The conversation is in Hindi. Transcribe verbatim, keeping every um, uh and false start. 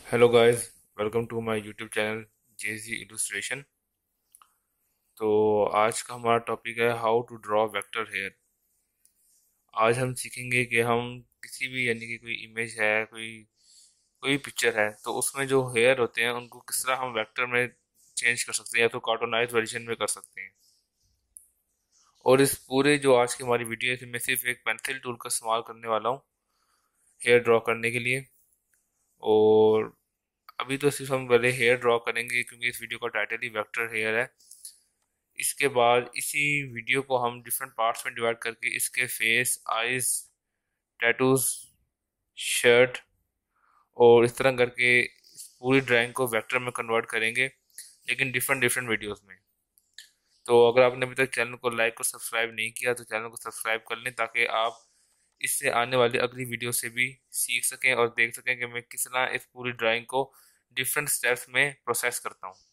Hello guys, welcome to my YouTube channel JG illustration. तो आज का हमारा टॉपिक है how to draw vector hair. आज हम सीखेंगे कि हम किसी भी यानी कि कोई इमेज है, कोई कोई पिक्चर है, तो उसमें जो हेयर होते हैं उनको किस तरह हम वेक्टर में चेंज कर सकते हैं या तो कार्टूनाइज वर्जन में कर सकते हैं। और इस पूरे जो आज की हमारी वीडियो है इसमें सिर्फ एक पेंसिल टूल का इस्तेमाल करने वाला हूँ हेयर ड्रॉ करने के लिए। और अभी तो सिर्फ हम पहले हेयर ड्रॉ करेंगे क्योंकि इस वीडियो का टाइटल ही वेक्टर हेयर है। इसके बाद इसी वीडियो को हम डिफरेंट पार्ट्स में डिवाइड करके इसके फेस, आईज, टैटूज, शर्ट और इस तरह करके इस पूरी ड्राइंग को वेक्टर में कन्वर्ट करेंगे, लेकिन डिफरेंट डिफरेंट वीडियोस में। तो अगर आपने अभी तक चैनल को लाइक और सब्सक्राइब नहीं किया तो चैनल को सब्सक्राइब कर लें, ताकि आप इससे आने वाली अगली वीडियो से भी सीख सकें और देख सकें कि मैं किस तरह इस पूरी ड्राइंग को डिफरेंट स्टेप्स में प्रोसेस करता हूँ।